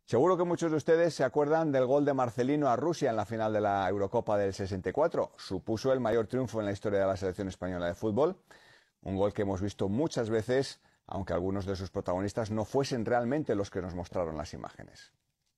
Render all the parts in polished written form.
Seguro que muchos de ustedes se acuerdan del gol de Marcelino a Rusia en la final de la Eurocopa del 64. Supuso el mayor triunfo en la historia de la selección española de fútbol. Un gol que hemos visto muchas veces, aunque algunos de sus protagonistas no fuesen realmente los que nos mostraron las imágenes.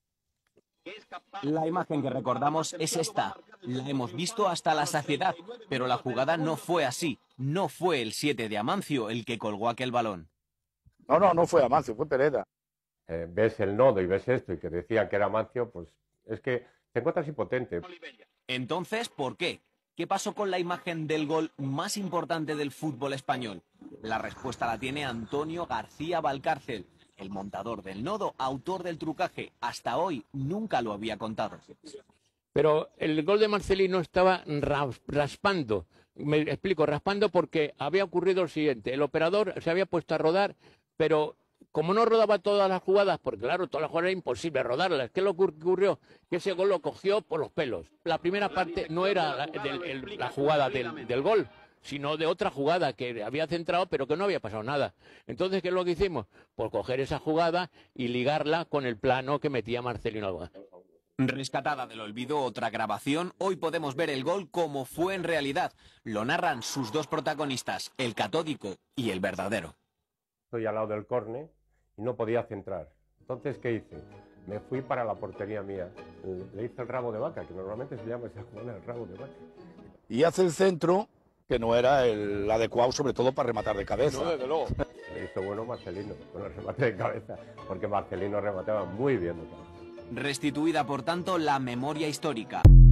La imagen que recordamos es esta. La hemos visto hasta la saciedad, pero la jugada no fue así. No fue el 7 de Amancio el que colgó aquel balón. No fue Amancio, fue Pereda. Ves el nodo y ves esto y que decía que era Amancio, pues es que te encuentras impotente. Entonces, ¿por qué? ¿Qué pasó con la imagen del gol más importante del fútbol español? La respuesta la tiene Antonio García Valcárcel, el montador del nodo, autor del trucaje. Hasta hoy nunca lo había contado. Pero el gol de Marcelino estaba raspando. Me explico, raspando porque había ocurrido lo siguiente. El operador se había puesto a rodar, pero como no rodaba todas las jugadas, porque claro, todas las jugadas era imposible rodarlas. ¿Qué es lo que ocurrió? Que ese gol lo cogió por los pelos. La primera parte no era la jugada del gol, sino de otra jugada que había centrado, pero que no había pasado nada. Entonces, ¿qué es lo que hicimos? Pues coger esa jugada y ligarla con el plano que metía Marcelino. Rescatada del olvido otra grabación, hoy podemos ver el gol como fue en realidad. Lo narran sus dos protagonistas, el catódico y el verdadero. Estoy al lado del córner y no podía centrar. Entonces, ¿qué hice? Me fui para la portería mía. Le hice el rabo de vaca, que normalmente se llama esa jugada el rabo de vaca. Y hace el centro, que no era el adecuado, sobre todo para rematar de cabeza. No, desde luego. Le hizo bueno Marcelino con el remate de cabeza, porque Marcelino remataba muy bien de cabeza. Restituida, por tanto, la memoria histórica.